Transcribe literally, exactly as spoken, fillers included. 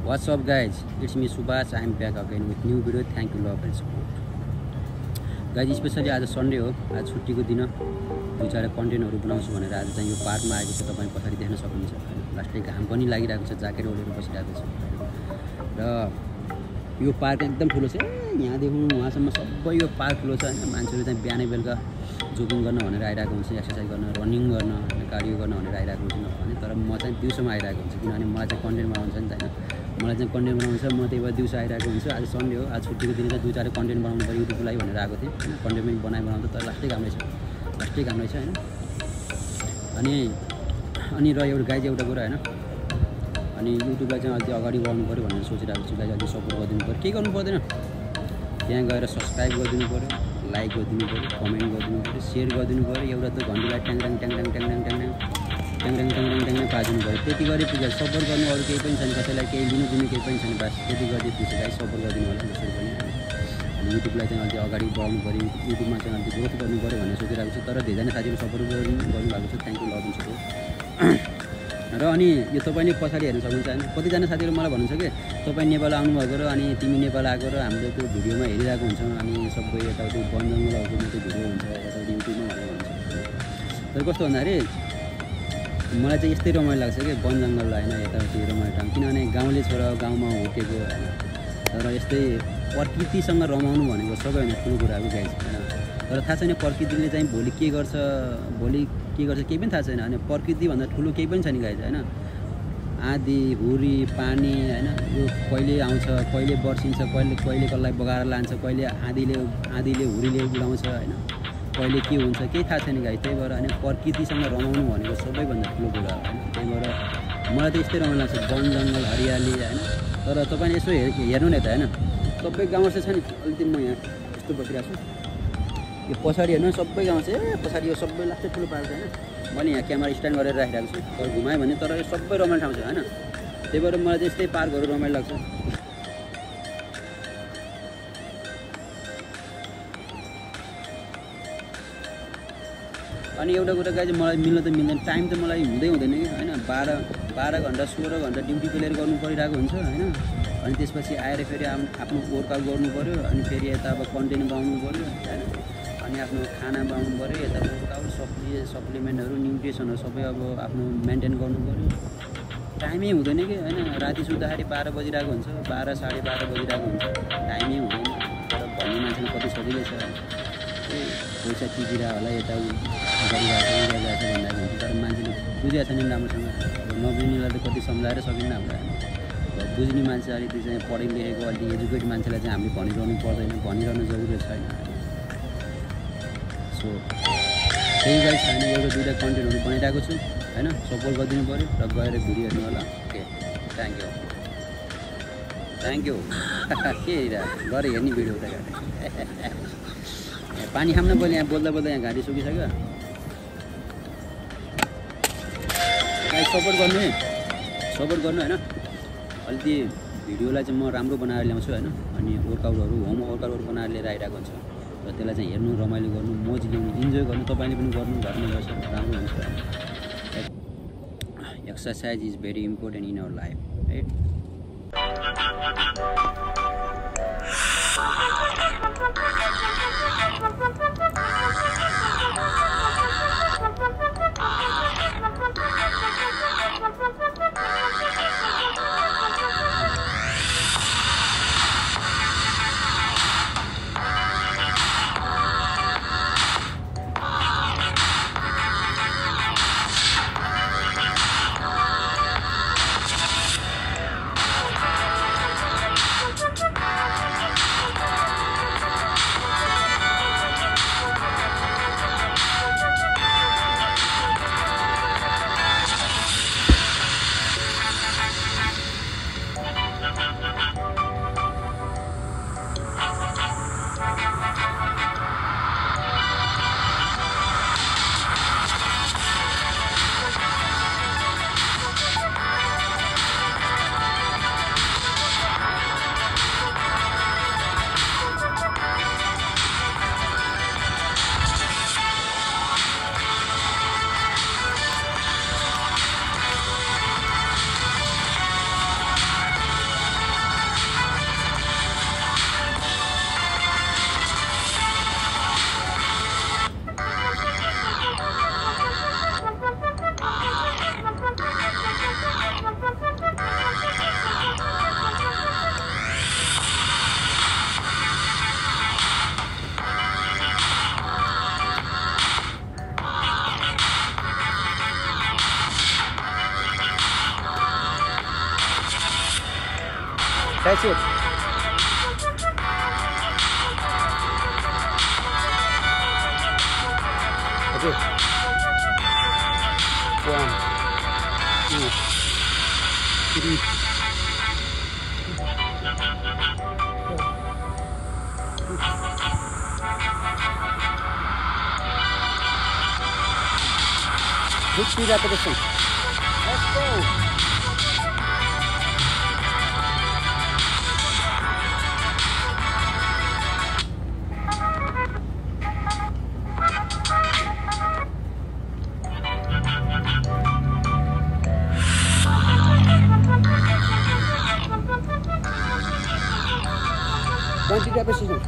What's up guys, it's me Subhash. I am back again with new video. Thank you love and support. Guys, specially आज Sunday हो, आज छुट्टीको दिन दुई चारवटा कन्टेन्टहरु बनाउँछु भनेर आज चाहिँ यो पार्कमा आएको छु। तपाईं पछाडी देख्न सक्नुहुन्छ। लास्टै घाम पनि लागिरहेको छ, ज्याकेट ओढेर बसिरहेको छु र यो पार्क एकदम ठुलो छ। यहाँदेखि वहाँसम्म सबै यो पार्क ठुलो छ हैन। मान्छेहरु चाहिँ बिहानै बेलुका जोगिङ गर्न भनेर आइरहेको हुन्छ, एक्सरसाइज गर्न, रनिङ गर्न, कार्डियो गर्न भनेर आइरहेको हुन्छ भने तर म चाहिँ दिउँसोमा आइरहेको हुन्छ किनभने मलाई चाहिँ कन्टेन्ट बनाउनु छ नि त हैन। मलाई चाहिँ कन्टेन्ट बनाउनु छ, म त्यही भएर दिउँसो आइरहेको हुन्छ। आज सन्डे हो, आज छुट्टीको दिन चाहिँ दुई चार कन्टेन्ट बनाउनु पर्यो युट्युबको लागि भनेर आएको थिएँ हैन। कन्टेन्ट पनि बनाइ बनाउँदा तर लास्टै काम रहेछ, लास्टै काम रहेछ हैन। अनि अनि र एउटा गाइज एउटा कुरा हैन, अनि युट्युबलाई चाहिँ अलिक अगाडि बढाउनु पर्यो भनेर सोचिरहेको छु। गाइज अलिक सपोर्ट गरिदिनु पर्यो, केही गर्नु पर्दैन, त्यहाँ गएर सब्सक्राइब गरिदिनु पर्यो, लाइक गरिदिनु पर्यो, कमेन्ट गरिदिनु पर्यो, सेयर गरिदिनु पर्यो। एउटा त घन्टीलाई ट्याङ ट्याङ ट्याङ ट्याङ ट्याङ ट्याङ ट्याङ ट्याङ ट्याङ ट्याङ ट्याङ ट्याङ पारिदिनु पर्यो। त्यति गरी पुग्छ। सपोर्ट गर्नु अरू केही पनि छैन, कसैलाई केही लिनु दिनु केही पनि छैन, बस त्यति गरी पुग्छ। गाइज सपोर्ट गरिदिनु होला जसरी पनि। अनि युट्युबलाई चाहिँ अलिक अगाडि बढाउनु पर्यो, युट्युबमा चाहिँ अलिक ग्रोथ गर्नु पर्यो भनेर सोचिरहेको छु। तर धेरैजना साथीहरू सपोर्ट गर्नु गर्नुभएको छ, thank you love you support. र अनि यो तपाईँले पछाडि हेर्न सक्नुहुन्छ हैन। कतिजना साथीहरू मलाई भन्नुहुन्छ कि तपाईँ नेपाल आउनुभएको र अनि तिमी नेपाल आएको र हाम्रो त्यो भिडियोमा हेरिरहेको हुन्छ अनि सबै यताउति वन जङ्गलहरूको मात्रै भिडियो हुन्छ यताउति युट्युबमा भनेर भन्छ। तर कस्तो भन्दाखेरि मलाई चाहिँ यस्तै रमाइलो लाग्छ कि वन जङ्गल होइन यताउति रमाइलो ठाउँ, किनभने गाउँले छोरा गाउँमा हुर्केको होइन। तर यस्तै प्रकृतिसँग रमाउनु भनेको सबैभन्दा ठुलो कुरा हो गाइस होइन। तर थाहा छैन प्रकृतिले चाहिँ भोलि के गर्छ, भोलि के गर्छ केही पनि थाहा छैन। अनि प्रकृतिभन्दा ठुलो केही पनि छैन गाइस होइन। आँधी हुरी पानी होइन यो कहिले आउँछ, कहिले बर्सिन्छ, कहिले कहिले कसलाई बगाएर लान्छ, कहिले आँधीले आँधीले हुरीले उडाउँछ होइन, कहिले के हुन्छ केही थाहा छैन गाइस। त्यही भएर अनि प्रकृतिसँग रमाउनु भनेको सबैभन्दा ठुलो कुरा हो होइन। त्यही भएर मलाई त यस्तै रमाइलो लाग्छ वन जङ्गल हरियाली होइन। तर तपाईँले यसो हेर्नु नि त होइन, सबै गाउँ चाहिँ छ नि। अलिकति म यहाँ यस्तो बसिरहेको छु, यो पछाडि हेर्नु सबै गाउँ चाहिँ ए पछाडि यो सबै लास्टै ठुलो पार्क छ होइन। मैले यहाँ क्यामेरा स्ट्यान्ड गरेर राखिरहेको छु, तर घुमाएँ भने तर यो सबै रमाइलो ठाउँ छ होइन। त्यही भएर मलाई चाहिँ यस्तै पार्कहरू रमाइलो लाग्छ। अनि एउटा कुरा गाइज मलाई मिल्न त मिल्दैन, टाइम त मलाई हुँदै हुँदैन कि होइन। बाह्र बाह्र घन्टा सोह्र घन्टा ड्युटी क्लियर गर्नु परिरहेको हुन्छ होइन। अनि त्यसपछि आएर फेरि आफ्नो वर्कआउट गर्नु पऱ्यो, अनि फेरि यता अब कन्टेन्ट बनाउनु पऱ्यो होइन। अनि आफ्नो खाना बनाउनु पऱ्यो, यता वर्कआउट सप्ली सप्लिमेन्टहरू न्युट्रिसनहरू सबै अब आफ्नो मेन्टेन गर्नु पऱ्यो। टाइमै हुँदैन कि होइन। राति सुत्दाखेरि बाह्र बजिरहेको हुन्छ, बाह्र साढे बाह्र बजिरहेको हुन्छ, टाइमै हुँदैन। तर भन्ने मान्छेले कति सजिलै छ, ए पैसा टिपिरह होला यता गरिरहेको छ गरिरहेको छ भन्दाखेरि हुन्छ। तर मान्छेले बुझेको छैन नि राम्रोसँग, नबुझ्नेलाई त कति सम्झाएर सकिन्न हामीलाई। बुझ्ने मान्छे अलिकति चाहिँ पढे लेखेको अलिक एजुकेट मान्छेलाई चाहिँ हामीले भनिरहनु पर्दैन, भनिरहनु जरुरी छैन। सो त्यही गाइस होइन, एउटा दुईवटा कन्टेन्टहरू बनाइरहेको छु होइन। सपोर्ट गरिदिनु पऱ्यो र गएर भिडियो हेर्नु होला। Okay thank you thank you के हेरिरहेको गएर हेर्ने भिडियो उता घाँटी पानी खाम्न पहिले यहाँ बोल्दा बोल्दा यहाँ घाँटी सुकिसक्यो। सपोर्ट गर्नु है, सपोर्ट गर्नु होइन। अलिकति भिडियोलाई चाहिँ म राम्रो बनाएर ल्याउँछु होइन। अनि वर्कआउटहरू होम वर्कआउटहरू बनाएर लिएर आइरहेको हुन्छ र त्यसलाई चाहिँ हेर्नु, रमाइलो गर्नु, मोज लिनु, इन्जोय गर्नु। तपाईँले पनि गर्नु, घरमा गर्छ राम्रो हुन्छ। Exercise is very important in our life right. That's it. Okay. One, two, three. Good repetition. Let's go. twenty repetitions.